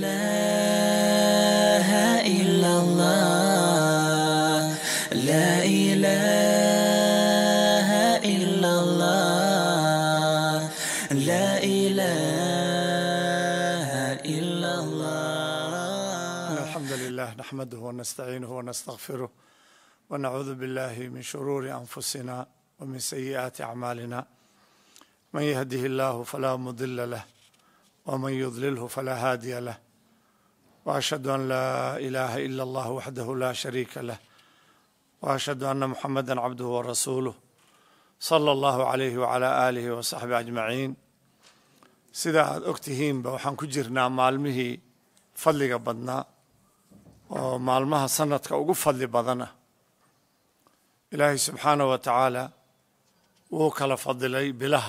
إله إلا الله لا إله إلا الله لا إله إلا الله. الحمد لله نحمده ونستعينه ونستغفره ونعوذ بالله من شرور أنفسنا ومن سيئات أعمالنا من يهده الله فلا مضل له ومن يضلله فلا هادي له وأشهد أن لا إله إلا الله وحده لا شريك له وأشهد أن محمدا عبده ورسوله صلى الله عليه وعلى آله وصحبه أجمعين. sida aad ogtihiinba waxaan ku jirnaa maalmihii fadliga badnaa oo maalmaha sanadka ugu fadli badana. ilaahay subxaanahu wa tacaala wuu kala fadilay bilaha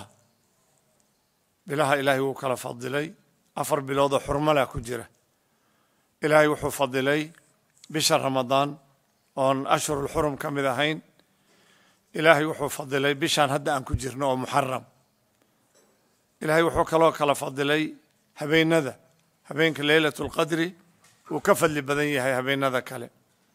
ilaahay wuu kala fadilay 4 bilood oo xurmala ku jira. ilaahay wuxuu fadilay bisha ramadaan oon ashhurul xurum ka mid ahayn. ilaahay wuxuu fadilay bishaan hadda aan ku jirno oo muxaram. ilaahay wuxuu kaloo kala fadilay habeenka laylatul qadri wuu ka fadli badan yahay habeenada kale.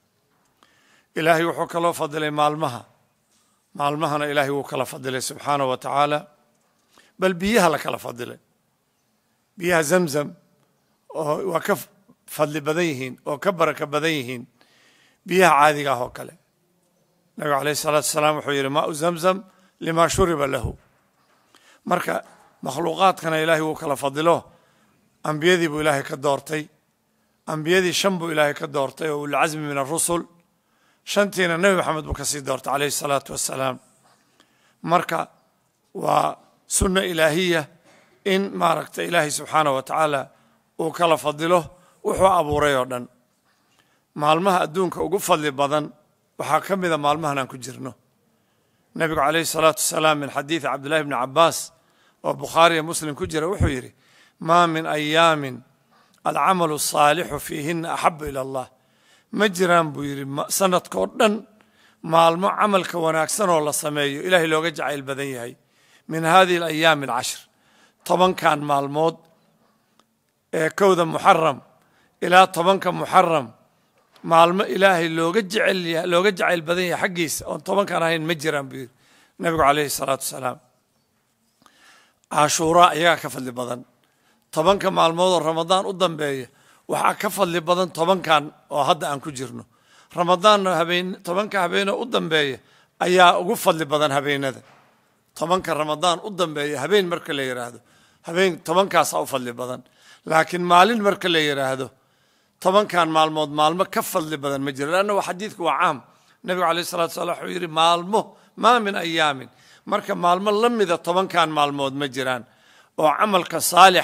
ilaahay wuxuu kaloo fadilay maalmahana ilaahay wuu kala fadilay subxaanahu wa tacaala. bal biyaha la kala fadilay biyaha zamzam oo waa ka fadli badan yihiin oo ka baraka badan yihiin biyaha caadiga ah oo kale. nabigu calayhi salaatu wasalaam wuxuu yidhi maau zamzam lima shuriba lahu. marka makhluuqaadkana ilaahay wuu kala fadilo. ambiyadii buu ilaahay ka doortay. ambiyadii 5 buu ilaahay ka doortay oo ulcazmi min arusul. 5tiina nebi maxamed buu kasii doortay calayhi salaatu wassalaam. marka waa sunna ilaahiya in maaragta ilaahay subxaanahu wa tacaala uu kala fadilo wuxuu abuuray oo dhan. maalmaha adduunka ugu fadli badan waxaa ka mida maalmahan aan ku jirno. nebigu calayhi salaatu wasalaam min xadiidi cabdillahi bni cabbaas oo bukhaariya muslim ku jira wuxuu yidhi maa min ayaamin alcamalu asaalixu fiihina axabu ila allah. ma jiraan buu yidhi sanadkao dhan maalmo camalka wanaagsan oo la sameeyo ilaahay looga jacayl badan yahay min hadihi alayaami 10. 10kan maalmood ee 1 muxaram ilaa 10 muxaram maalmo ilaahay looga jacayl badan yahay xaggiisa oon 10kan ahayn ma jiraan buu yidhi nabigu calayhi salaatu wasalaam. cashuuraa iyagaa ka fadli badan. 10ka maalmood oo ramadaan u dambeeya waxaa ka fadli badan 10kan oo hadda aan ku jirno. ramadaanna 10ka habeenoo u dambeeya ayaa ugu fadli badan habeenada. 10ka ramadaan u dambeeya habeen marka la yidhaahdo habeen 10kaasaa u fadli badan. laakiin maalin marka la yidhaahdo 10kan maalmood maalmo ka fadli badan ma jiro. lanna xadiidku waa caam. nabigu calayhi salatu wasalaam wuxuu yidhi maa min ayaamin. marka maalmo la mida 10kan maalmood ma jiraan oo camalka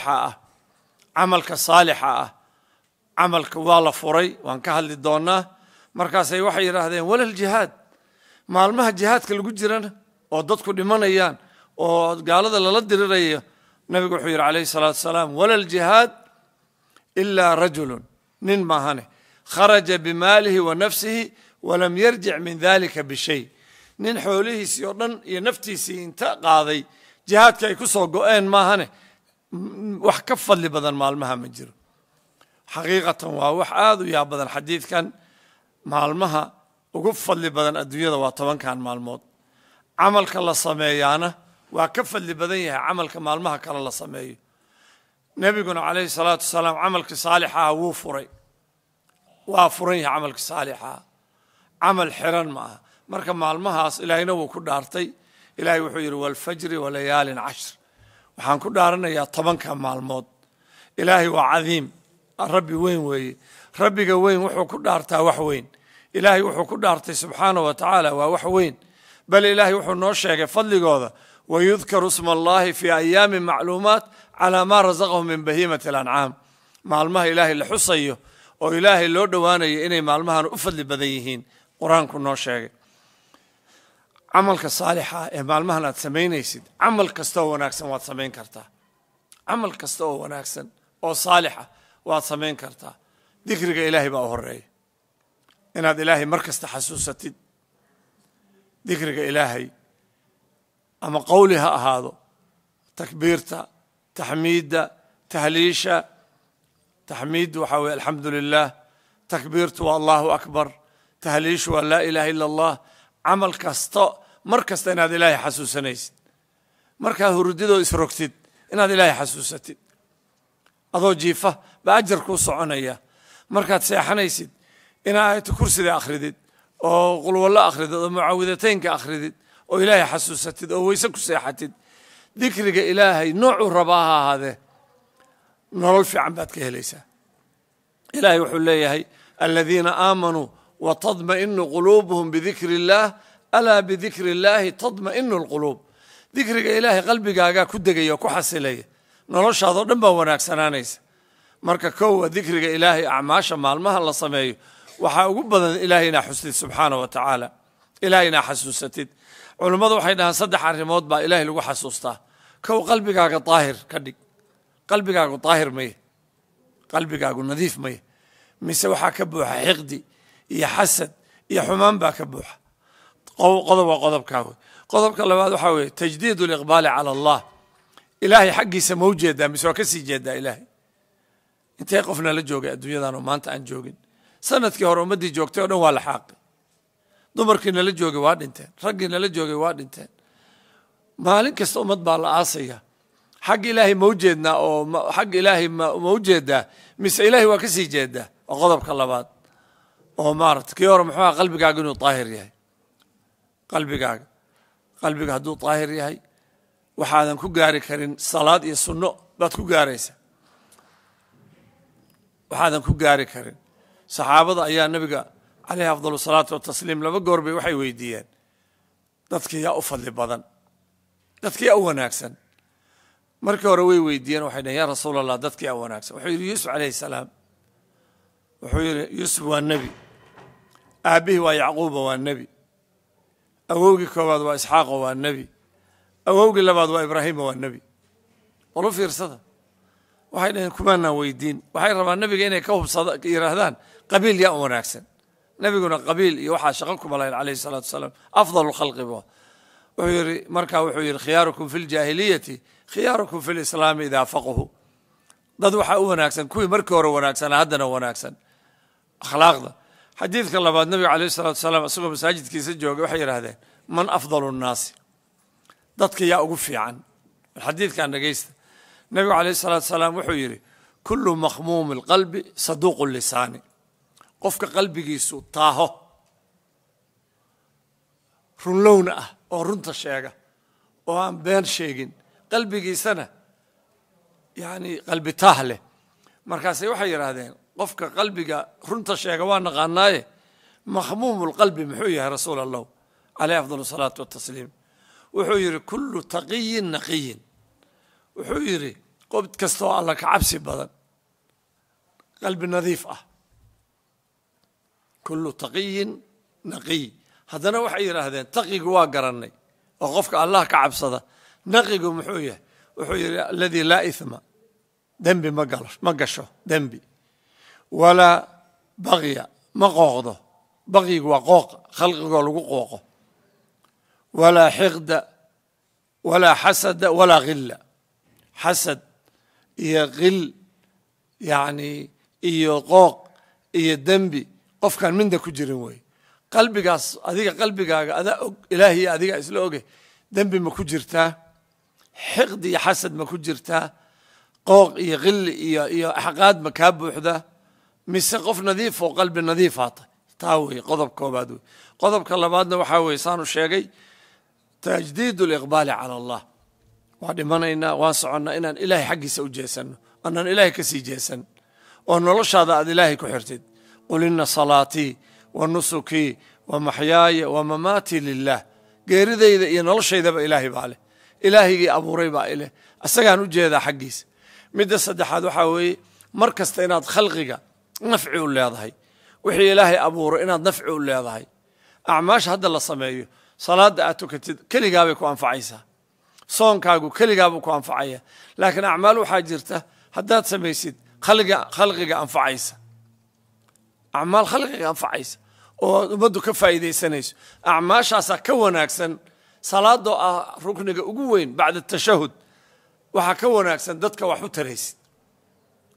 waa la furay. waan ka hadli doonaa. markaasay waxay yidhaahdeen walal jihaad. maalmaha jihaadka lagu jirana oo dadku dhimanayaan oo gaalada lala dirirayo nabigu wuxuu yidhi calayhi salaatu wasalaam walal jihaad ilaa rajulun nin maahane kharaja bimaalihi wa nafsihi walam yarjic min dalika bishay. nin xoolihiisii oo dhan iyo naftiisii inta qaaday jihaadka ay ku soo go-een maahane wax ka fadli badan maalmaha ma jiro. xaqiiqatan waa wax aada u yaab badan. xadiidkan maalmaha ugu fadli badan adduunyada waa 10kan maalmood. camalka la sameeyaana waa ka fadli badan yahay camalka maalmaha kale la sameeyo. nebiguna calayhi salaatu wasalaam camalkii saalixaha waa furan yahay camalkii saalixaha. camal xiran ma aha. marka maalmahaas ilaahayna wuu ku dhaartay. ilaahay wuxuu yidhi walfajri walayaalin 10. waxaan ku dhaaranayaa 10ka maalmood. ilaahay waa cadiim. rabbi weyn weeye. rabbiga weyn wuxuu ku dhaartaa wax weyn. ilaahay wuxuu ku dhaartay subxaanahu wa tacaala waa wax weyn. bal ilaahay wuxuu noo sheegay fadligooda wayudkaru sma allahi fii ayaamin macluumaat calaa maa razaqahum min bahiimati alancaam. maalmaha ilaahay la xusayo oo ilaahay loo dhowaanayo inay maalmahan u fadli badan yihiin qur-aanku noo sheegay. camalka saalixa ee maalmahan aad samaynaysid camal kasta oo wanaagsan waad samayn kartaa. camal kasta oo wanaagsan oo saalixa waad samayn kartaa. dikriga ilaahay baa u horeeya. inaad ilaahay mar kasta xasuusatid. dikriga ilaahay ama qowli ha ahaado takbiirta taxmiidda tahliisha taxmiiddu waxaa weeye alxamdu lilah, takbiirtu waa allahu akbar, tahliishu waa laa ilaha ila allah. camal kasta mar kasta inaad ilaahay xasuusanaysid, markaad hurdidoo isrogtid inaad ilaahay xasuusatid, adoo jiifa baa ajar kuu soconaya. markaad seexanaysid inaad aayatu kursida akhridid oo qulwallo akhridid oo mucaawidateynka akhridid oo ilaahay xasuusatid oo weyse ku seexatid. dikriga ilaahay noocuu rabaa ha ahaadee nolol fiican baad ka helaysaa. ilaahay wuxuu leeyahay aladiina aamanuu watadma'inu quluubuhum bidikri illaah alaa bidikri illaahi tadma'inu alquluub. dikriga ilaahay qalbigaagaa ku degaya oo ku xasilaya, noloshaadoo dhan baa wanaagsanaanaysa. marka kow waa dikriga ilaahay. acmaasha maalmaha la sameeyo waxaa ugu badan ilaahay inaa xustid subxaana wa tacaala, ilaahay inaa xasuusatid. culummadu waxay dhahaan 3 arrimood baa ilaahay lagu xasuustaa. kow, qalbigaaga daahir ka dhig. qalbigaagu daahir maye, qalbigaagu nadiif maye, mise waxaa ka buuxa xiqdi iyo xasad iyo xumaan baa ka buuxa. qodob waa qodobkaa wey. qodobka labaad waxaa weeye tajdiid liqbaali cala allah. ilaahay xaggiisa ma u jeedaa mise waa ka sii jeedaa ilaahay? intee qofna la joogay adduunyadan oo maanta aan joogin? sanadkii hore ummaddii joogtay oo dhan waa la xaaqay, dumarkii nala joogay waa dhinteen, raggii nala joogay waa dhinteen. maalin kasta ummad baa la aasaya. xagga ilaahay ma u jeednaa oo xagga ilaahay ma u jeedaa mise ilaahay waa ka sii jeedaa? waa qodobka labaad oo maarata kii hore muxuu aha qalbigaaga inuu daahir yahay. qalbiga hadduu daahir yahay waxaadan ku gaari karin salaad iyo sunno baad ku gaaraysa, waxaadan ku gaari karin. saxaabada ayaa nabiga calayhi afdal salaatu watasliim 2 goor bay waxay weydiiyeen dadkii yaa u fadli badan, dadkii yaa u wanaagsan. markii hore way weydiiyeen, waxay dhaheen yaa rasuul allah dadkii yaa wanaagsan. wuxuu yidhi yuusuf calayhi salaam, wuxuu yidhi yuusuf waa nebi, aabbihii waa yacquuba waa nebi, awowgii koowaad waa isxaaqa waa nebi, awowgii labaad waa ibraahiima waa nebi. walu fiirsada, waxay dhaheen kumaanaan weydiin. waxay rabaan nebiga inay ka yidhaahdaan qabiil yaa u wanaagsan. nebiguna qabiil iyo waxaa shaqo kuma lahayn calayhi salaatu wasalaam, afdalu khalqi bu. wuxuu yidhi markaa wuxuu yidhi khiyaarukum fi ljaahiliyati khiyaarukum fi lislaami idaa faqahu. dad waxaa u wanaagsan kuwii markii hore wanaagsanaa haddana wanaagsan akhlaaqda. xadiidka labaad nabiga calayhi salaatu wasalaam isagoo masaajidkiisa jooga waxay yidhaahdeen man afdalu nnaasi, dadka yaa ugu fiican. xadiidkan dhegaysta. nabigu calayhi salaatu wasalaam wuxuu yidhi kullu makhmuumi lqalbi saduuqu lisaani. qofka qalbigiisu taaho runlowna ah oo runta sheega oo aan been sheegin, qalbigiisana yani qalbi taah leh. markaasay waxay yidhaahdeen qofka qalbiga runta sheega waa naqaanaaye makhmuumu lqalbi muxuu yahay rasuul allah calayhi afdal salaatu watasliim? wuxuu yidhi kullu taqiyin naqiyin. wuxuu yidhi qof kastoo alla ka cabsi badan, qalbi nadiif ah. kullu taqiyin naqiy. haddana waxay yidhaahdeen taqigu waa garannay oo qofka allah ka cabsada. naqigu muxuu yahay? wuxuu yidhi aladii laa ithma, dembi ma gasho dembi, walaa bagya, ma qooqdo. bagyigu waa qooqa, khalqigoo lagu qooqo. walaa xiqda walaa xasada walaa khilla. xasad iyo khil yani iyo qooq iyo dembi qofkaan midna ku jirin wey. qalbigaas adiga qalbigaaga adaa og, ilaahiy adigaa isla oge. dembi ma ku jirtaa? xiqdi iyo xasad ma ku jirtaa? qooq iyo khilli iyo axqaad ma kaa buuxdaa? mise qof nadiif oo qalbi nadiifaata? taa wey qodob koobaad wey. qodobka labaadna waxaa weye saanu sheegay tajdiid liqbaali cala allah. waa dhimanaynaa, waan soconnaa inaan ilaahay xaggiisa u jeesanno, anaan ilaahay ka sii jeesan oo noloshaada aad ilaahay ku xirtid. qul ina salaatii wa nusukii wa maxyaaya wa mamaatii lilah. geeridayda iyo noloshaydaba ilaahay baa leh, ilaahigii abuuray baa ileh, isagaan u jeedaa xaggiisa. midda saddexaad waxaa weeye mar kasta inaad khalqiga nafci u leedahay, wixii ilaahay abuuro inaad nafci u leedahay. acmaasha hadda la sameeyo, salaadda aad tukatid keligaabay ku anfacaysaa, soonkaagu keligaabuu ku anfacaya. laakiin acmaal waxaa jirta haddaad samaysid khalqiga anfacaysa, acmaal khalqiga anfacaysa oo ummaddu ka faa'iidaysanayso. acmaashaasaa ka wanaagsan salaadoo ah rukniga ugu weyn bacda tashahud. waxaa ka wanaagsan dadka wax u taraysid,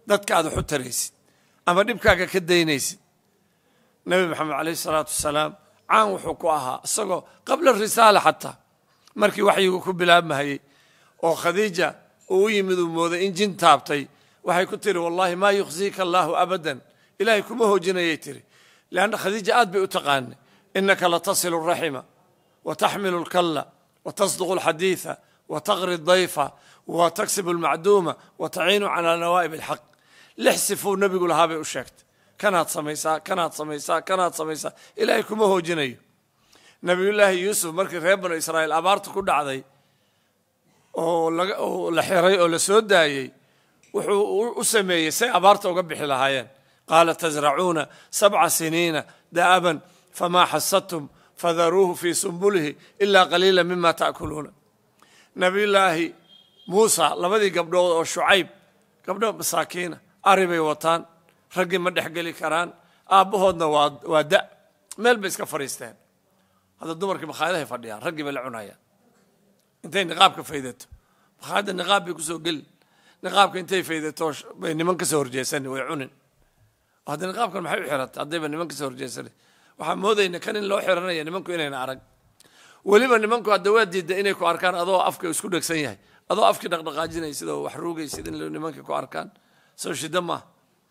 dadkaad wax u taraysid ama dhibkaaga ka daynaysid. nabi maxamed calayhi salaatu wasalaam caan wuxuu ku ahaa isagoo qabla risaala xataa markii waxyigu ku bilaabmahayey oo khadiija uu u yimid uu mooday in jin taabtay waxay ku tiri wallahi maa yukhziika allaahu abadan ilaahay kuma hoojinayay tiri leanna khadiija aad bay u taqaanay inaka latasilu raxima wataxmilu lkalla watasduqu alxadiida wataqri dayfa wataksibu almacduuma wataciinu calaa nawaa'ib alxaq 6 sifuu nebigu lahaa bay u sheegtay kanaad samaysaa kanaad samaysaa kanaad samaysaa ilaahay kuma hoojinayo. nabiyullaahi yuusuf markii reer banu israa'iil abaarta ku dhacday oo la xiray oo la soo daayey wuxuu u sameeyey say abaarta uga bixi lahaayeen qaala tasracuuna 7 siniina da'aban famaa xasadtum fadaruuhu fii sumbulihi ilaa qaliila mima ta'kuluuna. nabiyullaahi muusa labadii gabdhood oo shucayb gabdho masaakiina ari bay wataan raggii ma dhexgeli karaan aabbahoodna waa da meel bay iska fadhiisteen. hadda dumarkii makhaayadahay fadhiyaan raggii bay la cunayaan intay niqaabka faydato makhaayadda niqaab bay kusoo geli niqaabka intay faydato bay niman ka soo horjeesani way cunin. hadda niqaabkan maxay u xiratay haddayba niman ka soo horjeesani waxaan moodayna kan in loo xiranaya nimanku inayna arag weliba nimanku hadda waa diidda inay ku arkaan adoo afka isku dhegsan yahay adoo afkii dhaqdhaqaajinaysid oo wax ruugaysid in nimankii ku arkaan soo shida maaha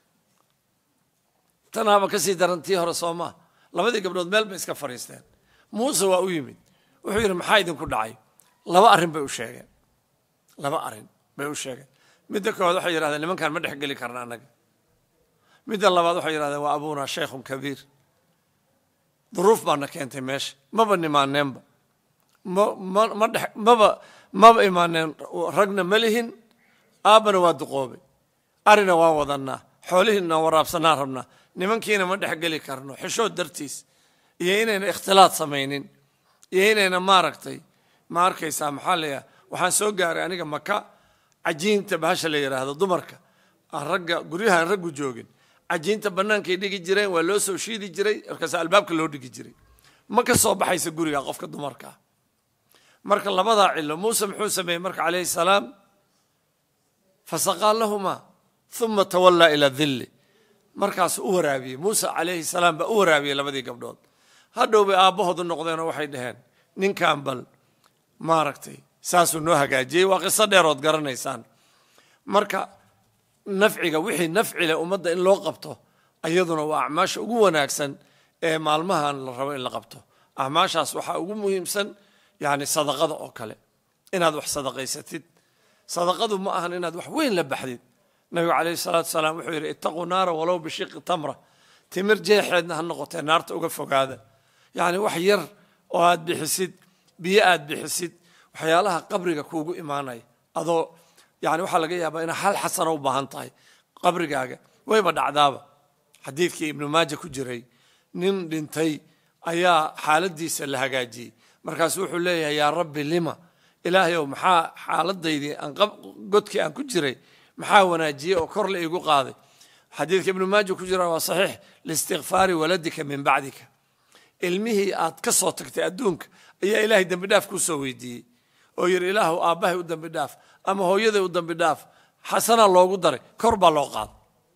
tanaaba kasii darantii hore soo maaha. labadii gabdhood meel bay iska fadhiisteen. muuse waa u yimid wuxuu yidhi maxaa idinku dhacay 2 arrin bay u sheegeen 2 arrin bay u sheegeen. midda koowaad waxay yidhahdeen nimankaan ma dhexgeli karna annaga. midda labaad waxay yidhahdeen waa abuunaa shaykhun kabiir duruuf baana keentay meesha maba nimaaneenba maba imaaneen ragna ma lihin aabbana waa duqoobay arina waan wadannaa xoolihiina waraabsanaa rabnaa nimankiina ma dhexgeli karno xishood dartiis iyo inayna ikhtilaad samaynin iyo inayna maaragtay ma arkaysaa maxaa layaha waxaan soo gaaray aniga maka cajiinta bahasha la yidhaahdo dumarka ragga guryahaan raggu joogin cajiinta bannaankay dhigi jireen waa loo soo shiidi jiray markaas albaabka loo dhigi jiray ma ka soo baxaysa guriga qofka dumarka ah. marka labadaa cilo muuse muxuu sameeyey marka calayhi salaam fasaqaa lahumaa uma tawallaa ila dilli markaasuu u waraabiyey muuse calayhi salaam baa u waraabiyey labadii gabdhood hadhow bay aabbahoodu noqdeen oo waxay dhaheen ninkan bal maaragtay saasuu noo hagaajiyey waa qiso dheerood garanaysaan. marka nafciga wixii nafcile ummadda in loo qabto iyaduna waa acmaasha ugu wanaagsan ee maalmahan la rabo in la qabto. acmaashaas waxaa ugu muhiimsan yani sadaqada oo kale inaad wax sadaqaysatid. sadaqadu ma ahan inaad wax weyn la baxdid. nabigu calayhi salaatu wasalaam wuxuu yidhi ittaquu naara walow bishiqi tamra timir jeexeedna ha noqotee naarta uga fogaada. yani wax yar oo aad bixisid biyo aad bixisid waxyaalaha qabriga kuugu imaanaya adoo yani waxaa laga yaabaa inaa hal xasano u baahan tahay qabrigaaga wayba dhacdaaba. xadiidkii ibnu maaja ku jiray nin dhintay ayaa xaaladiisa la hagaajiyey markaasu wuxuu leeyahay yaa rabbi lima ilaahayow maxaa xaaladaydii godkii aan ku jiray maxaa wanaajiyey oo kor la iigu qaaday. xadiidka ibnu maaja ku jira waa saxiix liistikfaari waladika min bacdika ilmihii aad ka soo tagtay adduunka ayaa ilaahay dembi dhaaf kuu soo weydiiyey oo yidhi ilaahu aabbahay u dembi dhaaf ama hooyaday u dambi dhaaf xasanaa loogu daray kor baa loo qaada.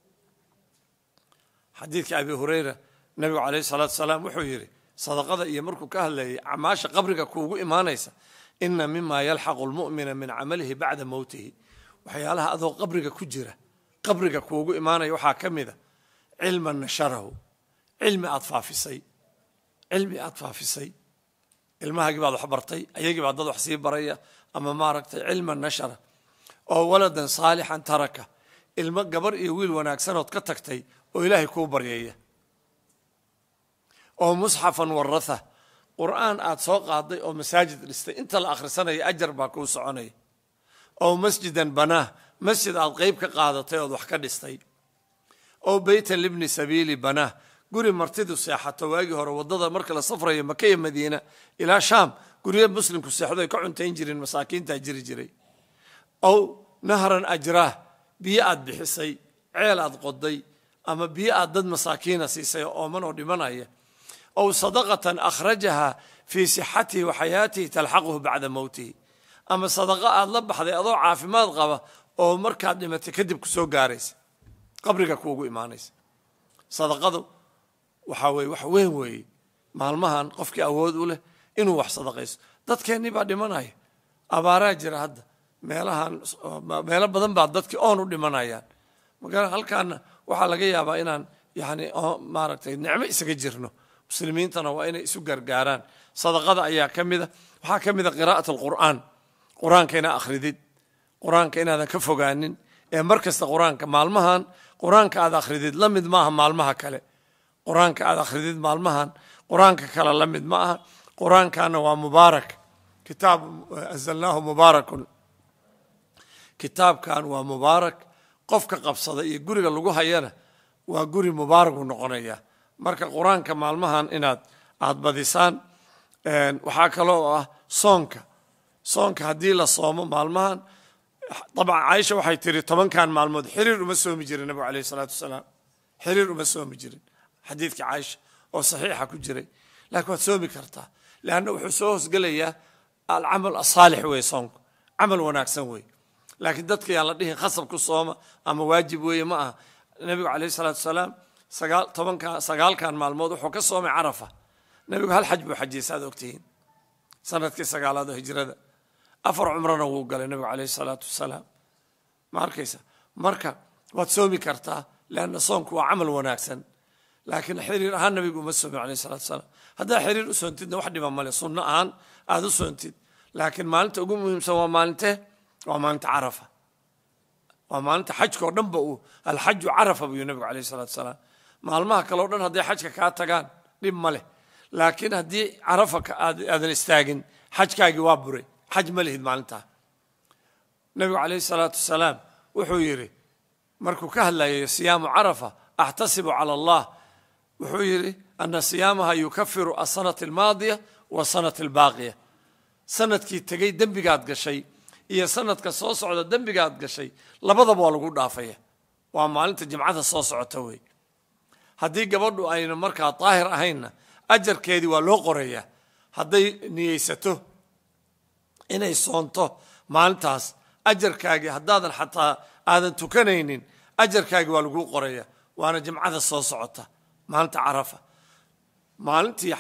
xadiidka abi hurayra nabigu calayhi salaatu wasalaam wuxuu yidhi sadaqada iyo markuu ka hadlayay acmaasha qabriga kuugu imaanaysa ina mima yalxaqu lmu'mina min camalihi bacda mowtihi waxyaalaha adoo qabriga ku jira qabriga kuugu imaanaya waxaa ka mida cilman nasharahu cilmi aad faafisay ilmahagii baad wax bartay ayagii baa dad wax sii baraya ama maaragtay cilman nashara oo waladan saalixan taraka ilmo gabar iyo wiil wanaagsanood ka tagtay oo ilaahay kuu baryaya oo musxafan waratha qur'aan aad soo qaaday oo masaajid dhistay inta la akhrisanaya ajar baa kuu soconaya oo masjidan banaah masjid aad qayb ka qaadatay ood wax ka dhistay oo beytan libni sabiili banaah guri martidu seexato waagii hore waddada marka la safrayo maka iyo madiina ilaa shaam guryo muslimku seexdo ay ka cuntayn jireen masaakiintaa jiri jiray ow nahran ajraah biyo aad bixisay ceel aad qoday ama biyo aad dad masaakiina siisay oo ooman oo dhimanaya ow sadaqatan akhrajaha fii sixatihi wa xayaatihi talxaquhu bacda mowtihi ama sadaqa aad la baxday adoo caafimaad qaba oo markaad dhimatay kadib ku soo gaaraysa qabriga kuugu imaanaysa sadaqadu waxaa weye wax weyn weeye maalmahan qofkii awood u leh inuu wax sadaqayso dadkeennii baa dhimanaya abaaraa jira hadda meelo badan baa dadkii oon u dhimanayaan marka halkaana waxaa laga yaabaa inaan yani maaragtay nicmo isaga jirno muslimiintana waa inay isu gargaaraan sadaqada ayaa ka mida waxaa ka mida qiraa'at alqur'aan qur-aanka inaa akhridid qur-aanka inaadan ka fogaanin ee mar kasta qur-aanka maalmahan qur-aanka aad akhridid la mid maaha maalmaha kale qur-aanka aad akhridid maalmahan qur-aanka kale la mid ma aha qur-aankana waa mubaarak kitaab anzalnaahu mubaarakun kitaabkan waa mubaarak qofka qabsada iyo guriga lagu hayana waa guri mubaaraku noqonaya marka qur-aanka maalmahan inaad badisaan waxaa kaloo ah soonka haddii la soomo maalmahan dabcan caaisha waxay tiri 10 maalmood xiriir uma soomi jirin nabigu alayhi salaatu wasalaam xiriir uma soomi jirin xadiidka caaisha oo saxiixa ku jiray laakiin waad soomi kartaa leanna wuxuu soo hoosgelayaa alcamal asaalix wey soonku camal wanaagsan wey laakiin dadka yaan la dhihin khasab ku sooma ama waajib weeye ma aha nabigu alayhi salaatu wasalaam 9 maalmood wuxuu ka soomay carafa nabigu hal xaj buu xajiyay saad ogtihiin sanadkii 9aad oo hijrada 4 cumrana wuu galay nabigu alayhi salaatu wasalaam ma arkaysa marka waad soomi kartaa leanna soonku waa camal wanaagsan laakiin xiriir ahaan nabigu uma soomin alayhi salaatu wasalaam haddaa xiriir u soontidna wax dhiba male sunno ahaan aad u soontid laakiin maalinta ugu muhiimsan waa maalinta carafa waa maalinta xajka oo dhanba uu alxaju carafa buu nabigu alayhi salaatu wasalaam maalmaha kale oo dhan hadday xajka kaa tagaan dhib ma leh laakiin haddii carafa aadan istaagin xajkaagii waa buray xaj ma lihid maalintaa nabigu alayhi salaatu wasalaam wuxuu yidhi markuu ka hadlayo siyaamu carafa axtasibu cala allah wuxuu yidhi ana siyaamaha yukafiru asanata almaadiya wasanata albaaqiya sanadkii tegey dembigaad gashay iyo sanadka soo socda dembigaad gashay labadaba waa lagu dhaafaya waa maalinta jimcada soo socota wey haddii gabadhu ayna markaa daahir ahaynna ajarkeedii waa loo qorayaa hadday niyeysato inay soonto maalintaas ajarkaagii haddaadan xataa aadan tukanaynin ajarkaagii waa laguu qoraya waana jimcada soo socota maalinta carafa maalintii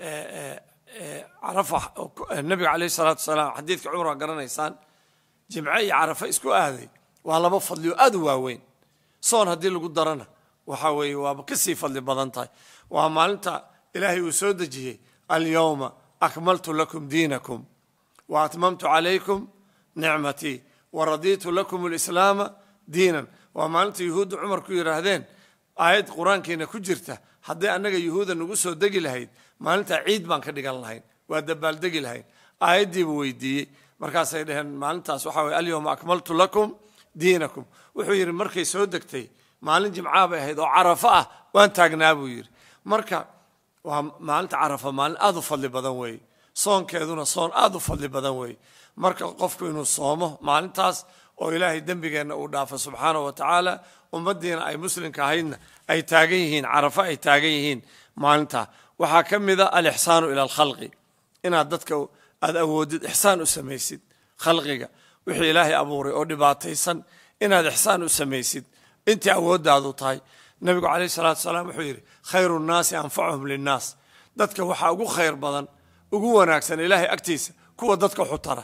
carafa nabiga alayhi salaatu wasalaam xadiidka cumar waa garanaysaan jimce iyo carafa isku aaday waa laba fadli oo aad u waaweyn soon haddii lagu darana waxa weeye waaba kasii fadli badan tahay waa maalinta ilaahay uu soo dejiyey alyawma akmaltu lakum diinakum wa atmamtu calaykum nicmatii wa radiitu lakum alislaama diinan waa maalinta yuhuudda cumar ku yidhaahdeen aayad qur-aankeena ku jirta hadday annaga yuhuuda nagu soo degi lahayd maalintaa ciid baan ka dhigan lahayn waa dabaaldegi lahayn aayaddiibuu weydiiyey markaasay dhaheen maalintaas waxaa weye alyawma akmaltu lakum diinakum wuxuu yidhi markay soo degtay maalin jimcaa bay ahayd oo carafo ah waan taagnaa buu yidhi marka waa maalinta carafa maalin aad u fadli badan weeye soonkeeduna soon aad u fadli badan weeye marka qofku inuu soomo maalintaas oo ilaahay dembigeenna uu dhaafo subxaanahu wa tacaala ummaddiina ay muslimka ahaydna ay taagan yihiin carafo ay taagan yihiin maalintaa waxaa ka mida alixsaanu ila alkhalqi inaad dadka aad awoodid ixsaan u samaysid khalqiga wixii ilaahay abuuray oo dhibaataysan inaad ixsaan u samaysid intii awooddaadu tahay nabigu calayhi salaatu wasalaam wuxuu yidhi khayru nnaasi anfacuhum linnaas dadka waxaa ugu khayr badan ugu wanaagsan ilaahay agtiisa kuwa dadka xutara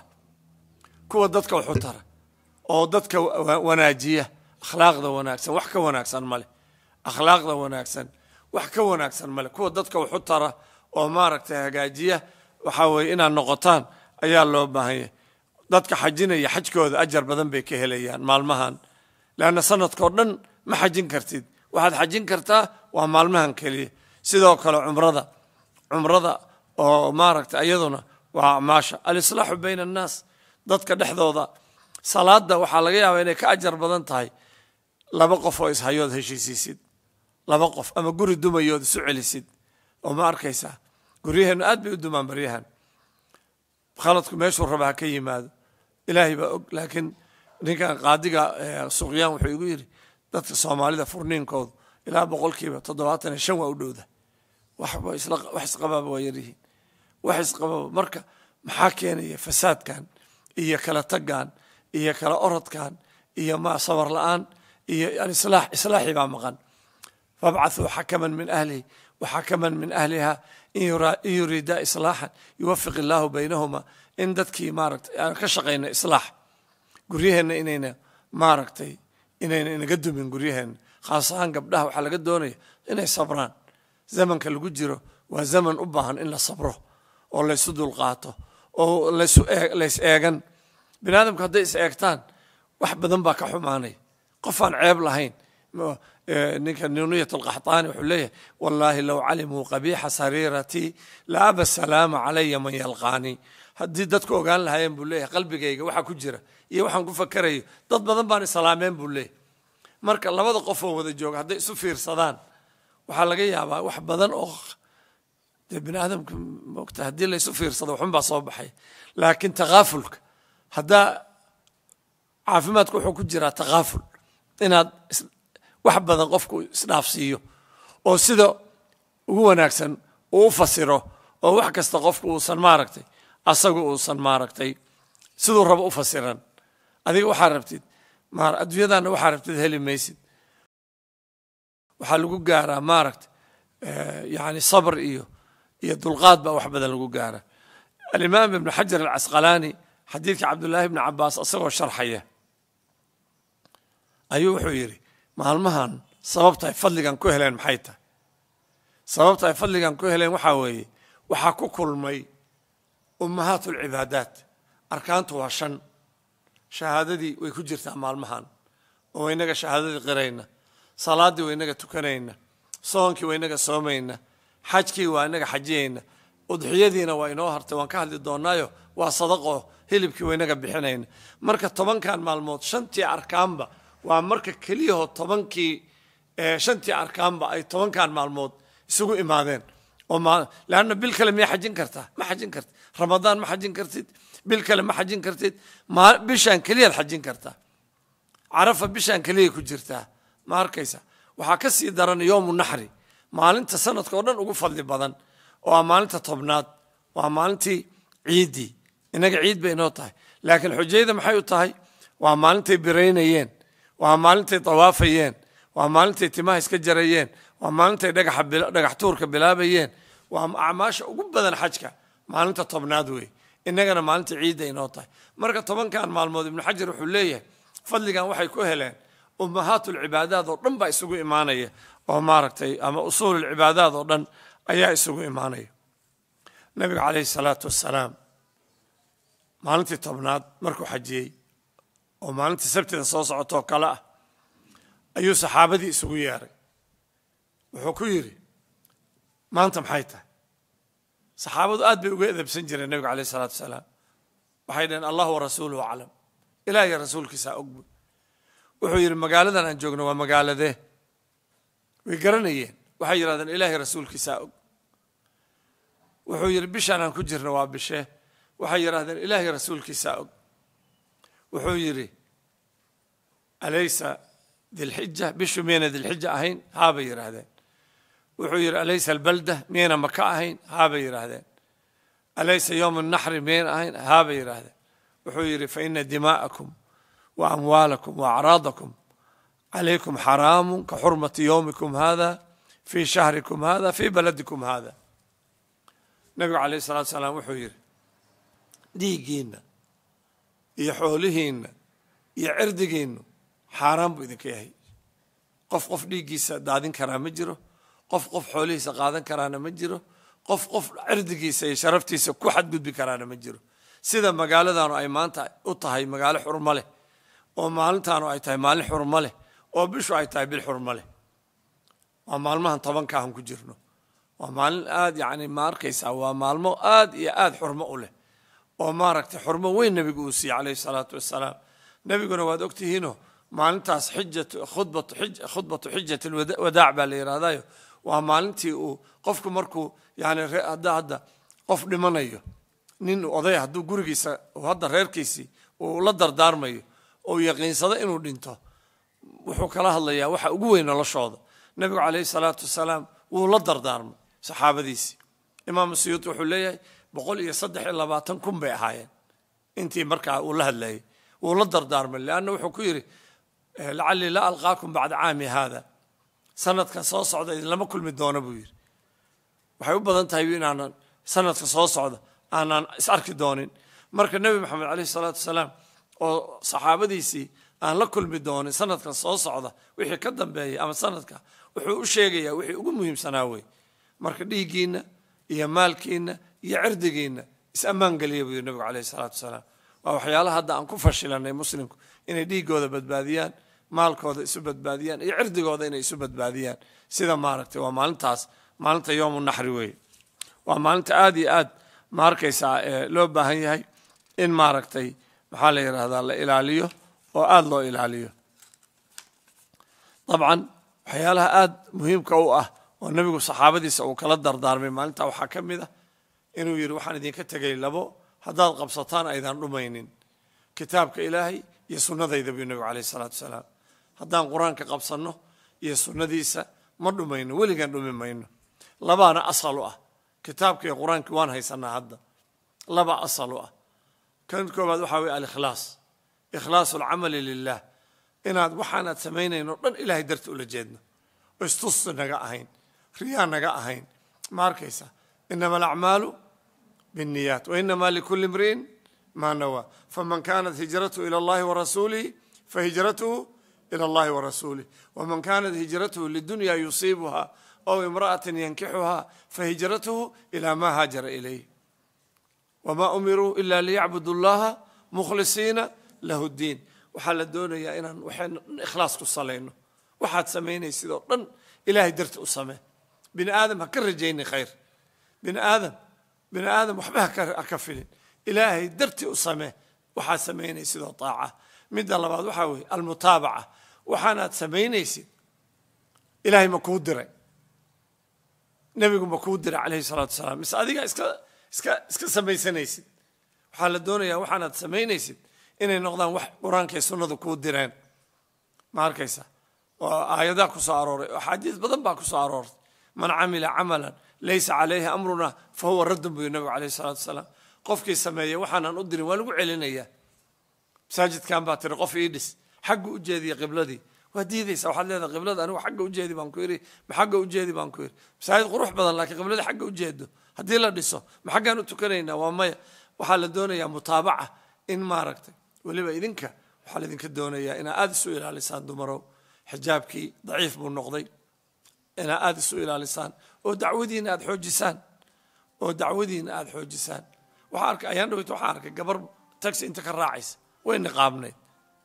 oo dadka wanaajiya akhlaaqda wanaagsan wax ka wanaagsan male akhlaaqda wanaagsan wax ka wanaagsan male kuwa dadka xutara oo maaragtay hagaajiya waxaa weeye inaad noqotaan ayaa loo baahan yahay dadka xajinaya xajkooda ajar badan bay ka helayaan maalmahan leanna sanadkao dhan ma xajin kartid waxaad xajin kartaa waa maalmahan keliya sidoo kale cumrada oo maaragtay iyaduna waa acmaasha alislaaxu bayna annaas dadka dhexdooda salaada waxaa laga yaabaa inay ka ajar badan tahay 2 qof oo ishayood heshiisiisid 2 qof ama guri dumayood isu celisid oo ma arkaysaa guryaheenu aad bay u dumaan baryahan khaladku meeshuu raba ha ka yimaado ilaahay baa og laakiin ninkan qaadiga suqyaan wuxuu igu yidhi dadka soomaalida furniinkoodu ilaa 75% waa u dhowda wax isqabaaba waa yaryihiin wax isqababa marka maxaa keenaya fasaadkan iyo kala taggan iyo kala orodkan iyo sabar la-aan إصلاحي بقى مغان فابعثوا حكما من أهله وحكما من أهلها إن يريدا إصلاحا يوفق الله بينهما إن ددكي ماركتي كشقينا إصلاح قريهن إنينا ماركتي إنينا نقدم من قريهن خاصة قبلها وحلا قدوني إني صبران زمن كاللي جرو وزمن أبهن إلا صبره أو ليس دلقاته أو ليس إيجان بنادم كده إيجتان واحد بدن باك حماني قفان عيب لهين نونية القحطاني وحليه والله لو علموا قبيح سريرتي لأبى السلام علي من يلقاني هدي دتكو قال لها بوليه قلبي جاي وحا كجرة وحا نفكري dad badan baan islaameen buu leeyahay marka labada qof oo wada jooga haday isu fiirsadaan waxa laga yaabaa wax badan oo bini aadamka waqti hadii la isu fiirsado waxun baa soo baxay laakiin taqaafulka hada caafimaadku wuxuu ku jiraa taqaaful inaad wax badan qofku isdhaafsiiyo oo sida ugu wanaagsan uu fasiro oo wax kasta qofku uu san maaragtay asagu uu san maaragtay sidoo rabo u fasiran adiga waxa rabtid adduunyadana waxa rabtid heli maysid waxa lagu gaaraa maaragtay yani sabr iyo dulqaad baa wax badan lagu gaaraa al-imam ibn hajar al-asqalani xadiidka abdullah ibn abbas asagoo sharxaya ayuu wuxuu yiri maalmahan sababta ay fadligan ku heleen maxay tahay sababta ay fadligan ku heleen waxa weeye waxa ku kulmay ummahatul ibadat arkaantu waa shan shahaadadii way ku jirtaa maalmahan oo inaga shahaadadii qirayna salaadii way inaga tukanayna soonkii way inaga soomayna xajkii waa inaga xajiyayna udhiyadiina waa inoo hartay waan ka hadli doonaayo waa sadaqo hilibkii way inaga bixinayna marka 10 kan maalmood shantii arkaanba waa marka kaliya 10 shantii arkaanba ay 10 kan maalmood isugu imaadeen oo laana bil kale ma xajin kartaa ma xajin kartid ramadaan ma xajin kartid bil kale ma xajin kartid ma bishan kaliya xajin kartaa carafa bishan kaliya ku jirtaa ma arkaysa waxa ka sii daran yawm nahri maalinta sanadka oo dhan ugu fadli badan oo maalinta tobnaad waa maalintii ciidi inaga ciid bay inoo tahay laakiin xujayda maxay u tahay waa maalintii bireynayeen waa maalintii tawaafayeen waa maalintii timaha iska jarayeen waa maalintii dhagax tuurka bilaabayeen waa acmaasha ugu badan xajka maalinta tobnaad weey inagana maalintii ciid inoo tahay marka 10 kan maalmood ibn hajar wuxuu leeyahay fadligan waxay ku heleen ummahatul ibaadaad oo dhan baa isugu imaanaya oo maaragtay ama usuul ibaadaad oo dhan ayaa isugu imaanaya nabiga kaleey salaatu wassalaam maalintii tobnaad markuu xajiyay oo maalintii sabtida soo socoto kala ah ayuu saxaabadii isugu yeeray wuxuu ku yiri maanta maxay tahay saxaabadu aad bay uga edebsan jireen nabiga kaleey salaatu wassalaam waxay dhaheen allah wa rasuuluhu a'lam ilaahay rasuulkiisa og wuxuu yiri magaaladan aan joogno waa magaalade way garanayeen waxay yiraahdeen ilaahay rasuulkiisa og wuxuu yiri bishan aan ku jirno waa bishe waxay yiraahdeen ilaahay rasuulkiisa og wuxuu yiri alaysa dil hijja bishu meena dil hijja ahayn haaba yiraahdeen wuxuu yiri alaysa al balda meena maka ahayn haaba yiraahdeen alaysa yawm an nahr meena ahayn haaba yiraahdeen wuxuu yiri fa inna dima'akum wa amwalakum wa a'radakum عليكم حرام كحرمة يومكم هذا في شهركم هذا في بلدكم هذا النبي عليه الصلاة والسلام وحير ديقين يحولهن يعردقين حرام بإذنك ياهي قف ديقيسا دادين كرا مجره قف حوليسا قادن كرانا مجره قف عردقيسا يشرفتيسا كوحد قد بكرانا مجره سيدا مقالة دانو أي مانتا أطهي مقالة حرماله ومالنتانو أي تاي مالي حرماله oo bishu ay tahay bil xurmo leh waa maalmahan 10 ka aan ku jirno waa maalin aad yaani ma arkaysa waa maalmo aad iyo aad xurmo u leh oo maaragtay xurmo weyn nabigu uu siiyay kaleey salaatu wassalaam nabiguna waad ogtihiino maalintaas khudbatu hijjatul wadaa' baa la yiraahdaa waa maalintii uu qofku markuu yaani hadda qof dhimanayo nin oday hadduu gurigiisa oo hadda reerkiisii uu la dardaarmayo oo yaqiinsado inuu dhinto wuxuu kala hadlayaa waxa ugu weyn noloshooda nabiga kaleey salaatu wassalaam wuu la dardaarmay saxaabadiisi imaam suyuuti wuxuu leeyahay 123 bay ahaayeen intii markaa uu la hadlayay wuu la dardaarmay laana wuxuu ku yiri lacallii la alqaakum bacda caami haada sanadka soo socda idinlama kulmi doono buu yidhi waxay u badan tahay inaanan sanadka soo socda aanan is arki doonin marka nebi maxamed calayhi salaatu wasalaam oo saxaabadiisii aan la kulmi doonin sanadka soo socda wixii ka dambeeyay ama sanadka wuxuu u sheegayaa wixii ugu muhiimsanaa wey marka dhiiggiinna iyo maalkiinna iyo cirdigiinna is ammaan geliya buu yidhi nebigu calayhi salaatu wasalaam waa waxyaalaha hadda aan ku fashilanay muslimku inay dhiiggooda badbaadiyaan maalkooda isu badbaadiyaan iyo cirdigooda inay isu badbaadiyaan sida maaragtay waa maalinta yoomu naxri weeye waa maalinta aad iyo aad ma arkaysaa loo baahan yahay in maaragtay maxaa la yidhaahdaa la ilaaliyo oo aada loo ilaaliyo dabcan waxyaalaha aada muhiimka u ah oo nebigu saxaabadiisa uu kala dardaarmay maalintaa waxaa ka mid ah inuu yidhi waxaan idinka tegay labo haddaad qabsataan aydan dhumaynin kitaabka ilaahay iyo sunnadayda buu nebigu calayhi salaatu wasalaam haddaan qur-aanka qabsanno iyo sunnadiisa ma dhumayno weligaan dhumi mayno labaana asal u ah kitaabka iyo qur-aanki waan haysanaa hadda laba asal u ah kan koobaad waxaa weye alikhlaas ikhlaasu alcamali lilah inaad waxaanaad samaynayno dhan ilaahay darti ula jeedno oo istusi naga ahayn riyaa naga ahayn ma arkaysa inama alacmaalu biاnniyaat wainama likulli imri'in maa nawaa faman kanat hijratuhu ila allahi warasuulihi fahijratuhu ila allahi warasuulih waman kanat hijratuhu lidunya yusiibuha aw imra'atin yankixuha fahijratuhu ila ma haajara ilayh wma umiruu ila liyacbudu اllaha mukhlisiina lahu ddiin waxaa la doonayaa inaan waxaynu dhan ikhlaas ku salayno waxaad samaynaysid oo dhan ilaahay darti u samee bini aadam ha ka rajayni khayr bini aadam waxba haka filin ilaahay darti u samee waxaad samaynaysid oo taaca midda labaad waxaa weeye almutaabaca waxaanaad samaynaysid ilaahay ma kuu diray nebigu ma kuu diray calayhi salaatu wasalaam mise adiga iska samaysanaysid waxaa la doonayaa waxaanaad samaynaysid inay noqdaan wax qur-aanka iyo sunnadu kuu direen ma arkaysa oo aayadaa ku soo arooray oo axaadiis badan baa ku soo aroortay man camila camalan laysa calayhi amruna fa huwa raddun buu nabigu calayhi salaatu wasalaam qofkii sameeya waxaanaan u dirin waa lagu celinayaa masaajidkan baa tiri qof ii dhis xagga u jeediya qibladii waa diidaysa waxaad leedahay qiblada anigu xagga ujeedi baan ku yidhi ma xagga ujeedi baan ku yidhi masaajid qurux badan laakiin qibladii xagga ujeedo haddii la dhiso ma xaggaan u tukanaynaa waa maya waxaa la doonayaa mutaabaca in maaragtay weliba idinka waxaa laidinka doonayaa inaa aada isu ilaalisaan dumarow xijaabkii daciif buu noqday inaa aada isu ilaalisaan oo dacwadiina aada xoojisaan waxaa arkay ayaan dhaweyta waxaa arkay gabar taxi inta ka raacaysa way niqaabnayd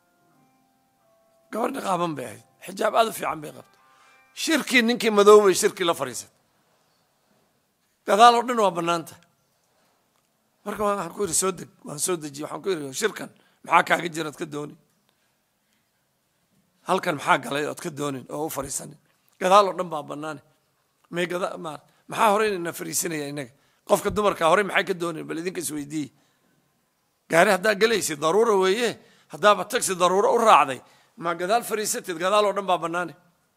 gabar niqaaban bay ahayd xijaab aada u fiican bay qabtay shirkii ninkii madoobay shirkii la fadhiisatay gadaal oo dhan waa bannaanta marka waxaan ku yidhi soo deg waan soo dejiyey waxaan ku yidhi shirkan maxaa kaaga jira ad ka doonin halkan maxaa galay ood ka doonin oo u fadhiisanin gadaal oo dhan baa bannaane maxaa horey ina fadhiisanaya inaga qofka dumarka horey maxay ka doonin bal idinka isweydiiye gaari haddaa gelaysid daruura weeye haddaaba taxi daruuro u raacday ma gadaal fadhiisatid gadaal oo dhan baa bannaane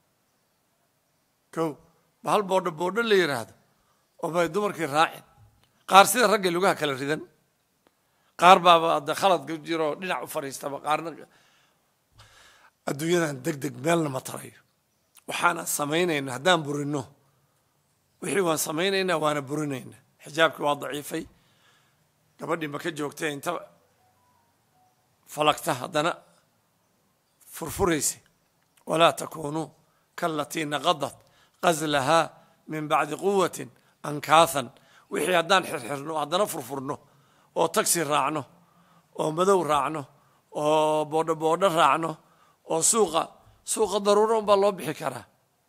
ko ba hal boodho la yidhaahdo oo bay dumarkii raacin qaar sida ragga lugaha kala ridan qaar baaba ada khalad ka jiro dhinac u fadhiistaba qaarna adduunyadan deg meelna ma tarayo waxaana samaynayna haddaan burino wixii waan samaynaynaa waana burinaynaa xijaabkii waa daciifay gabadhii maka joogtay inta falagta haddana furfuraysa walaa takunuu kaalatii naqadat qazlahaa min bacdi quwatin ankaathan wixii haddaan xirxirno haddana furfurno oo taxi raacno oo madow raacno oo boodho raacno oo suuqa daruuro unbaa loo bixi karaa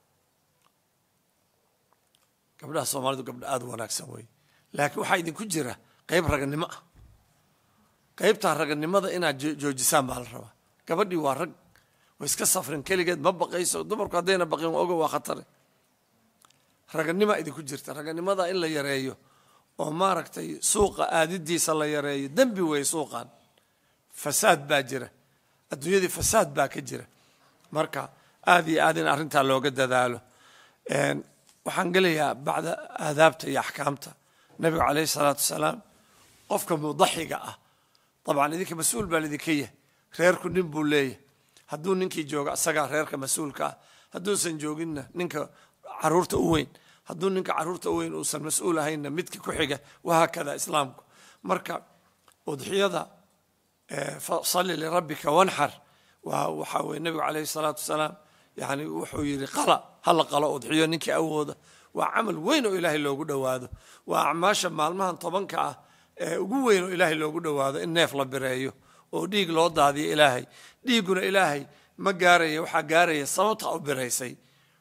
gabdhaha soomaalidu gabdha aada u wanaagsan wey laakiin waxaa idinku jira qayb raganimo ah qaybtaa raganimada inaad joojisaan baa la rabaa gabadhii waa rag way iska safrin keligeed ma baqayso dumarku haddayna baqin ogo waa khatare raganima idinku jirta raganimada in la yareeyo oo maaragtay suuqa aadidiisa la yareeyo dembi wey suuqan fasaad baa jira adduunyadii fasaad baa ka jira marka aada iyo aad in arrintaa looga dadaalo waxaan gelayaa bacda aadaabta iyo axkaamta nabiga calayhi salaatu wasalaam qofka mudaxiga ah dabcan idinka mas-uul baa laidinka yahay reerku nin buu leeyahay hadduu ninkii jooga asagaa reerka mas-uulka ah hadduusan jooginna ninka caruurta u weyn hadduu ninka caruurta u weyn uusan mas-uul ahaynna midka ku xiga wahaakada islaamku marka udxiyada salli lirabbika wanxar waxaa weye nabigu calayhi salaatu wasalaam yani wuxuu yidhi qala hala qalo udxiyo ninkii awooda waa camal weyn oo ilaahay loogu dhowaado waa acmaasha maalmahan 10 ah ee ugu weyn oo ilaahay loogu dhowaado in neef la bireeyo oo dhiig loo daadiyo ilaahay dhiiguna ilaahay ma gaaraya waxaa gaaraya sababta u biraysay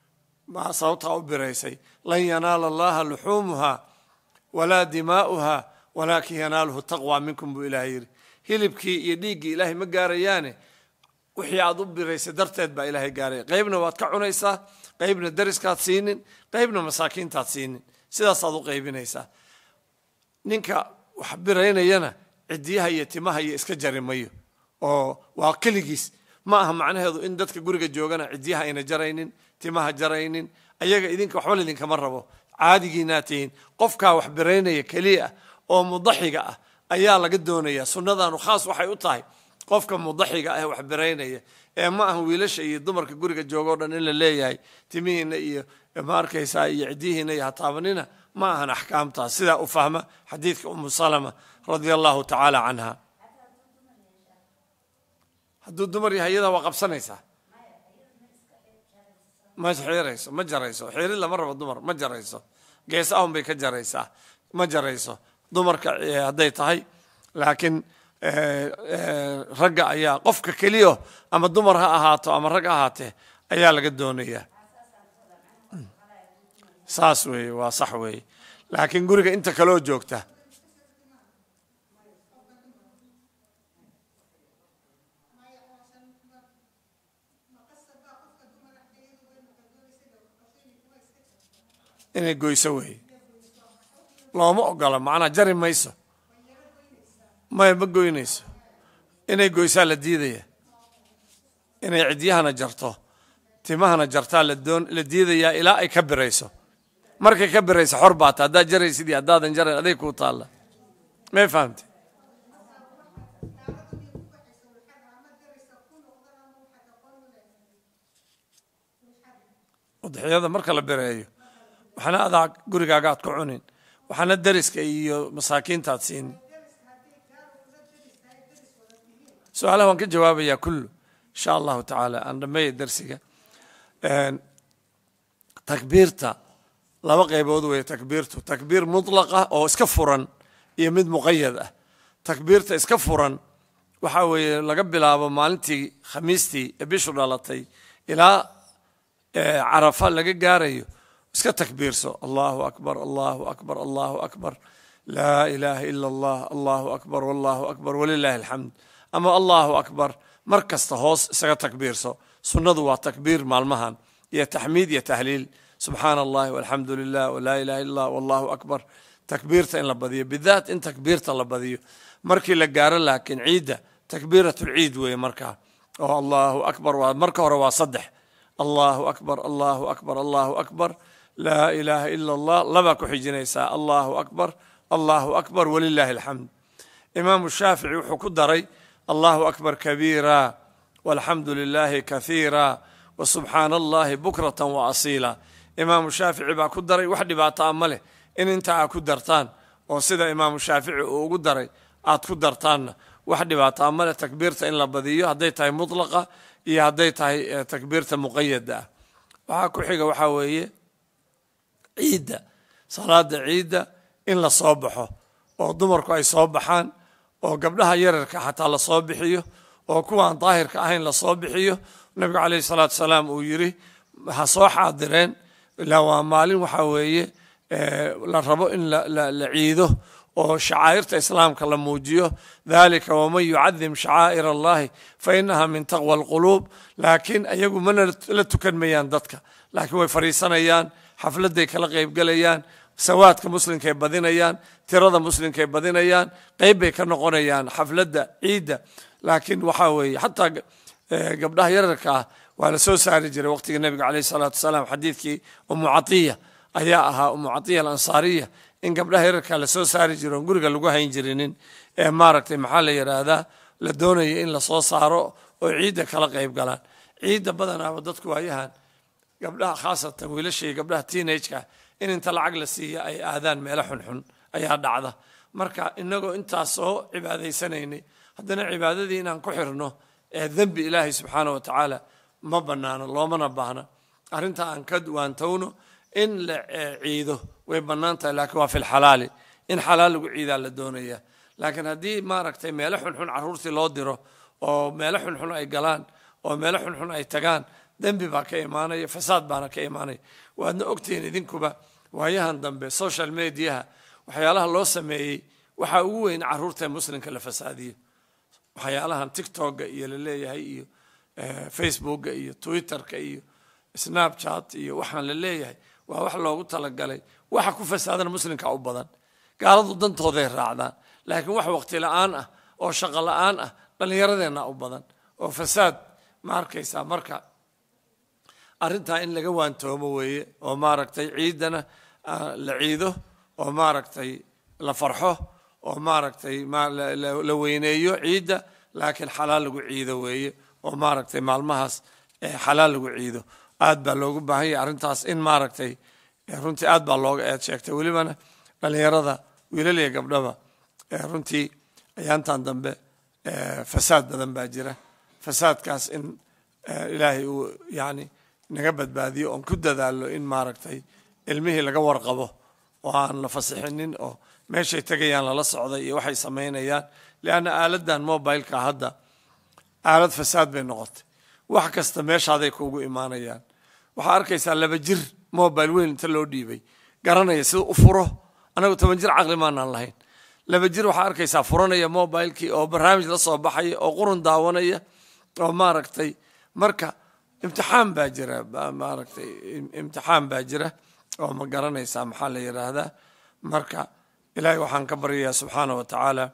lan yanaala allaha luxuumuha walaa dimaa'uha walaakin yanaaluhu taqwa minkum buu ilaahay yidhi hilibkii iyo dhiiggii ilaahay ma gaarayaane wixii aad u biraysay darteed baa ilaahay gaaraya qaybna waad ka cunaysaa qaybna dariskaad siinin qaybna masaakiintaad siinin sidaasaad u qaybinaysaa ninka wax biraynayana cidiyaha iyo timaha iyo iska jari mayo oo waa keligiis ma aha macnaheedu in dadka guriga joogana cidiyaha ayna jaraynin timaha jaraynin ayaga idinka waxba idinkama rabo caadigiinaa tihiin qofkaa wax biraynaya keliya oo mudaxiga ah ayaa laga doonaya sunnadaanu khaas waxay u tahay qofka mudaxiga ah wax biraynaya ee ma aha wiilasha iyo dumarka guriga jooga oo dhan in la leeyahay timihiina iyo ma arkaysaa iyo cidihiina iyo hataabanina ma ahan axkaamtaas sidaa u fahma xadiidka umu salama radia allahu tacaala canha hadduu dumar yahay iyadaa waa qabsanaysaa ma xiirayso ma jarayso xiirid lama rabo dumar ma jarayso gees ahun bay ka jaraysaa ma jarayso dumarka hadday tahay laakiin ragga ayaa qofka keliyo ama dumar ha ahaato ama rag ha ahaatee ayaa laga doonayaa saas weeye waa sax weeye laakiin guriga inta kaloo joogta inay goyso weeye looma ogola macnaa jari mayso maya ma goynayso inay goysaa la diidaya inay cidyahana jarto timahana jartaa la diidayaa ilaa ay ka birayso markay ka birayso xor baata haddaad jaraysid iyo haddaadan jarayn aday kuu taalla may fahamte udxiyada marka la bireeyo waxaana adaa gurigaaga aad ku cunin waxaana dariska iyo masaakiintaad siinin su-aalaha waan ka jawaabayaa kullu insha allahu tacaala aan dhameeya darsiga takbiirta laba qaybood weeye takbiirtu takbiir mutlaq ah oo iska furan iyo mid muqayad ah takbiirta iska furan waxaa weeye laga bilaabo maalintii khamiistii ee bishu dhalatay ilaa carafa laga gaarayo iska takbiirso allahu akbar allahu akbar allahu akbar laa ilaaha ila allah allahu akbar wallahu akbar walilahi alxamd ama allahu akbar mar kasta hoos isaga takbiirso sunnadu waa takbiir maalmahan iyo taxmiid iyo tahliil subxaana allahi walxamdu lilah walaa ilaha illa allah wallahu akbar takbiirta in la badiyo bidaat in takbiirta la badiyo markii la gaaro laakiin ciidda takbiiratulciid weeye markaa oo allahu akbar marka hore waa 3 allahu akbar allahu akbar allahu akbar laa ilaaha ila allah labaa ku xijinaysaa allahu akbar walilahi alxamd imaamu shaafici wuxuu ku daray allahu akbar kabiira walxamdu lilahi kathiira wasubxaana allahi bukratan wa asiila imaamu shaafici baa ku daray wax dhibaataa ma leh in inta aad ku dartaan oo sida imaamu shaafici uu ugu daray aad ku dartaanna wax dhibaataa ma leh takbiirta in la badiyo hadday tahay mutlaqa iyo hadday tahay takbiirta muqayada ah waxaa ku xiga waxaa weeye ciidda salaada ciidda in la soo baxo oo dumarku ay soo baxaan oo gabdhaha yararka xataa la soo bixiyo oo kuwaan daahirka ahayn la soo bixiyo nabigu calayhi salaatu wasalaam uu yidhi ha soo xaadireen ilaa waa maalin waxaa weeye la rabo in la ciido oo shacaa'irta islaamka la muujiyo dalika waman yucadim shacaa'ir allahi fainaha min taqwa alquluub laakiin ayagu mana la tukan mayaan dadka laakiin way fadhiisanayaan xafladday kala qaybgelayaan sawaadka muslimkay badinayaan tirada muslimkay badinayaan qayb bay ka noqonayaan xafladda ciidda laakiin waxaa weeye xataa gabdhaha yararka ah waa la soo saari jiray waqtiga nebiga calayhi salaatu wasalaam xadiidkii umu catiya ayaa ahaa umu catiya alansaariya in gabdhaha yararkaa la soo saari jiro oon guriga lagu hayn jirinin ee maaragtay maxaa la yidhaahdaa la doonaya in lasoo saaro oo ciidda kala qayb galaan ciidda badanaaba dadku waayahan gabdhaha khaasatan wiilasha iyo gabdhaha teenage-ka in inta lacag la siiya ay aadaan meelo xunxun ayaa dhacda marka inagoo intaas soo cibaadaysanaynay haddana cibaadadii inaan ku xirno ee dembi ilaahay subxaana wa tacaala ma banaano loomana baahna arrinta aan ka waantowno in la ciido way bannaan tahay laakiin waa filxalaali in xalaal lagu ciidaa la doonaya laakiin haddii maaragtay meelo xunxun carruurtii loo diro oo meelo xunxun ay galaan oo meelo xunxun ay tagaan dembi baa ka imaanaya fasaad baana ka imaanaya waadna ogtihiin idinkuba waayahan dambe social mediaha waxyaalaha loo sameeyey waxaa ugu weyn carruurta muslimka la fasaadiyo waxyaalahan tiktoka iyo la leeyahay iyo facebooka iyo twitterka iyo snapchat iyo waxaan la leeyahay waa wax loogu talagalay waxa ku fasaadana muslimka u badan gaaladu dantooday raacdaan laakiin wax waqti la'aan ah oo shaqo la'aan ah dhallinyaradeenna u badan oo fasaad ma arkaysaa marka arrintaa in laga waantoomo weeye oo maaragtay ciidana la ciido oo maaragtay la farxo oo maaragtay la weyneeyo ciidda laakiin xalaal lagu ciido weeye oo maaragtay maalmahaas xalaal lagu ciido aad baa loogu baahan yahay arrintaas in maaragtay runtii aad baa looga eed sheegtay welibana dhallinyarada wiilal iyo gabdhaba runtii ayaantan dambe fasaad badan baa jira fasaadkaas in ilaahay uu yani naga badbaadiyo oon ku dadaalo in maaragtay ilmihii laga warqabo oo aan la fasixinin oo meeshay tegayaan lala socday iyo waxay samaynayaan lianna aaladan mobileka hadda aalad fasaad bay noqotay wax kasta meeshaaday kuugu imaanayaan waxaa arkaysaa 2 jir mobile weyn inta loo dhiibay garanaya sida u furo anagu 10 jir caqli maanaan lahayn 2 jir waxaa arkaysaa furanaya mobilekii oo barnaamij la soo baxaya oo qurun daawanaya oo maaragtay marka imtixaan baa jira maaragtay imtixaan baa jira oo ma garanaysaa maxaa la yiraahdaa marka ilaahay waxaan ka baryayaa subxaana wa tacaala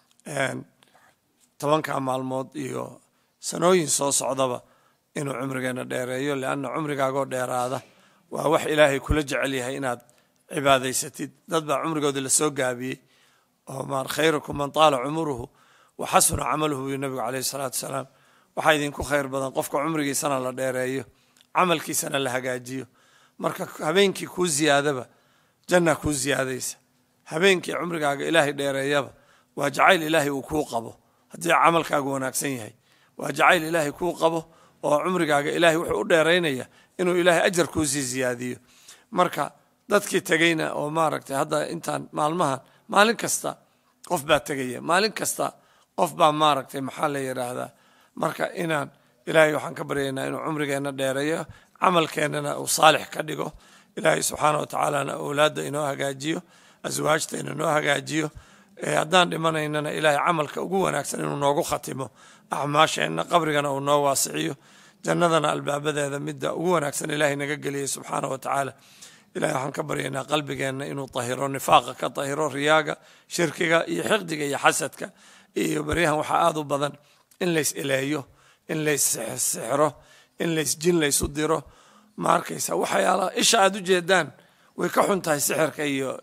10 maalmood iyo sanooyin soo socdaba inuu cumrigeena dheereeyo lianna cumrigaagoo dheeraada waa wax ilaahay kula jecel yahay inaad cibaadaysatid dad baa cumrigooda la soo gaabiyey oo maar khayrukum man taala cumuruhu wa xasuna camaluhu buu nabigu calayhi salaatu wasalaam waxaa idinku khayr badan qofka cumrigiisana la dheereeyo camalkiisana la hagaajiyo marka habeenkii kuu ziyaadaba janna kuu ziyaadaysa habeenkii cumrigaaga ilaahay dheereeyaba waa jacayl ilaahay uu kuu qabo haddii camalkaagu wanaagsan yahay waa jacayl ilaahay kuu qabo oo cumrigaaga ilaahay wuxuu u dheeraynaya inuu ilaahay ajar kuu sii ziyaadiyo marka dadkii tegayna oo maaragtay hadda intaan maalmahan maalin kasta qof baa tegaya maalin kasta qof baa maaragtay maxaa la yiraahdaa marka inaan ilaahay waxaan ka baryaynaa inuu cumrigeena dheereeyo camalkeennana uu saalix ka dhigo ilaahay subxaana wa tacaalana awlaadda inoo hagaajiyo aswaajtayna inoo hagaajiyo haddaan dhimanaynana ilaahay camalka ugu wanaagsan inuu noogu khatimo acmaasheenna qabrigana uu noo waasiciyo jannadana albaabadeeda midda ugu wanaagsan ilaahay naga geliyay subxaana wa tacaala ilahay waxaan ka baryaynaa qalbigeenna inuu tahiro nifaaqa ka tahiro riyaaga shirkiga iyo xiqdiga iyo xasadka iyo baryahan waxaa aad u badan in lays eleeyo in lays sixiro in lays jin laysu diro ma arkaysa waxyaalaha isha aad u jeedaan way ka xun tahay sixirka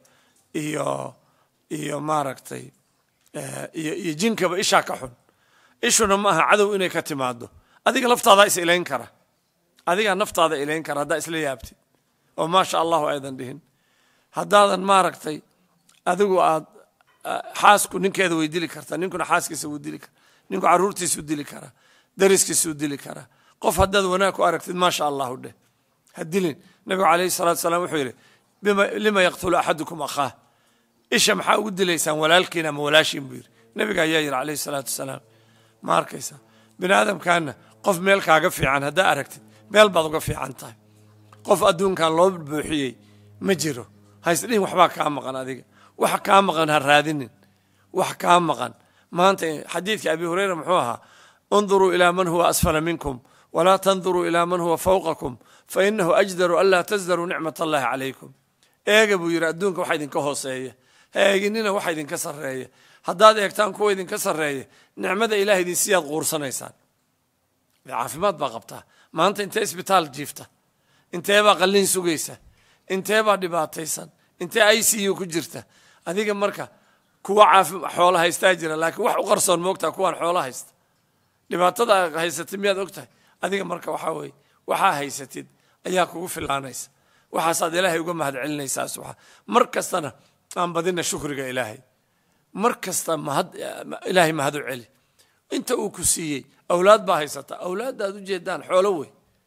iyo maaragtay iyo jinkaba ishaa ka xun ishuna ma aha cadow inay ka timaado adiga laftaada is ilayn kara adiga naftaada ilayn kara haddaa isla yaabtid oo maasha allahu aydan dhihin haddaadan maaragtay adigu aad xaasku ninkeeda way dili kartaa ninkuna xaaskiisa wuu dili kara ninku carruurtiisuu dili karaa dariskiisuu dili karaa qof haddaad wanaag ku aragtid maasha allahu dheh ha dilin nabigu calayhi salaatu wasalaam wuxuu yidhi lima yaqtulu axadukum akhaah isha maxaa ugu dilaysaan walaalkiin ama walaashiin buu yidhi nabiga ayaa yidhi calayhi salaatu wasalaam ma arkaysa bini aadamkaana qof meel kaaga fiican haddaa aragtid meel baad uga fiican tahay qof adduunkan loo buuxiyey ma jiro haysdhihin waxbaa kaa maqan adiga wax kaa maqan ha raadinin wax kaa maqan maanta xadiidka abi hurayra muxuu ahaa unduruu ilaa man huwa asfala minkum walaa tanduruu ilaa man huwa fawqakum fainahu ajdaru anlaa tasdaruu nicmat allahi calaykum eega buu yidhi adduunka waxa idinka hooseeya ha eeginina waxa idinka sarreeya haddaad eegtaan kuwa idinka sarreeya nicmada ilaah idin siyaad quursanaysaan caafimaad baa qabtaa maanta intee isbitaal jiifta inteebaa qalliin sugaysa inteebaa dhibaataysan intee ICU ku jirta adiga marka kuwa xoola haystaa jira laakiin wax u qarsoon moogtaa kuwaan xoola haysta dhibaatada haysatid miyaad ogtahay adiga marka waxaa weeye waxaa haysatid ayaa kugu filaanaysa waxaasaad ilaahay uga mahad celinaysaa subxaan mar kastana aan badina shukriga ilaahay mar kasta ilaahay mahad u celi inta uu ku siiyey awlaad baa haysata awlaadda aad u jeedaan xoolo wey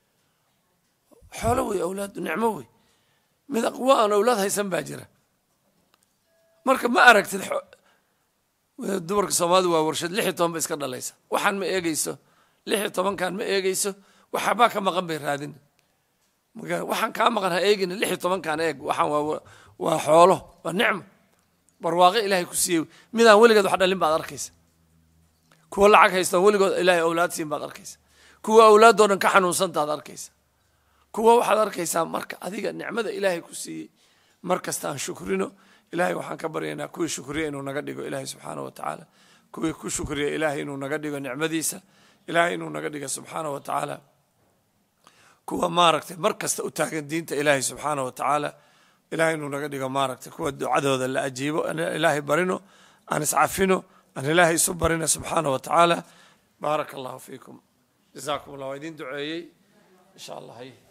awlaaddu nicmo wey mid aqwo aan awlaad haysan baa jira marka ma aragtid dumarka Soomaalidu waa warshad 16 ba iska dhalaysa waxaan ma eegayso 16kan ma eegayso waxba ka maqan bay raadin waxaan ka maqan ha eegin 16kan eeg waxaan waa xoolo waa nicmo barwaaqo ilaahay ku siiyay midaan weligeed wax dhalin baad arkaysa kuwa lacag haysta weligood ilaahay awlaad siin baad arkaysa kuwa awlaadoodan ka xanuunsantaad arkaysa kuwa waxaad arkaysaa marka adiga nicmada ilaahay ku siiyay markasta aan shukrino ilaahay waxaan ka baryaynaa kuwii shukriya inuu naga dhigo ilaahay subxaanahu wa tacaala kuwii ku shukriya ilaahay inuu naga dhigo nicmadiisa ilaahay inuu naga dhigo subxaanahu wa tacaala kuwa maaragtay mar kasta u taagan diinta ilaahay subxaanahu wa tacaala ilaahay inuu naga dhigo maaragtay kuwa ducadooda la ajiibo ilaahay barino aan iscafino aan ilaahay isu barino subxaanahu wa tacaala baaraka allahu fiikum jazaakum allah waa idin duceeyey insha allah